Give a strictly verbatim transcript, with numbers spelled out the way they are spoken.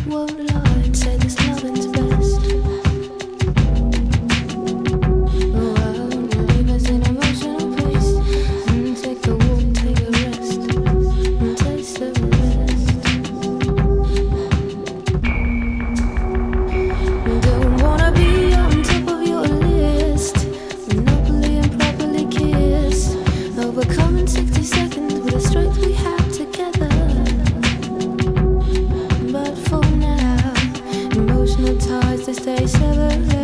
won't lie and say this loving's best. Oh, I'll leave us in emotional peace and take a walk, take a rest, and taste the rest. Don't wanna be on top of your list, monopoly and properly kissed, overcome in sixty seconds with the strength we have together. But for now, emotional ties to stay severed.